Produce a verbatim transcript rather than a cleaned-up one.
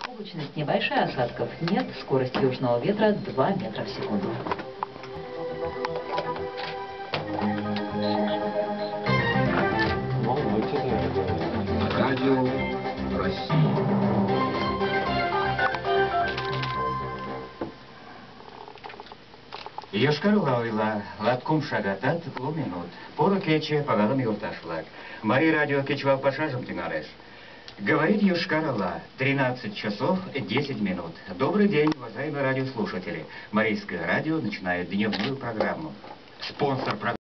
Облачность небольшая, осадков нет, скорость южного ветра два метра в секунду. Радио России. Йошкар-Ола ойла, латкум шагатат лу минут. Поро кече пагалым юрташлак. Мари радио кечвал пашажым тюнгалеш. Говорит Йошкар-Ола, тринадцать часов десять минут. Добрый день, уважаемые радиослушатели. Марийское радио начинает дневную программу. Спонсор программы.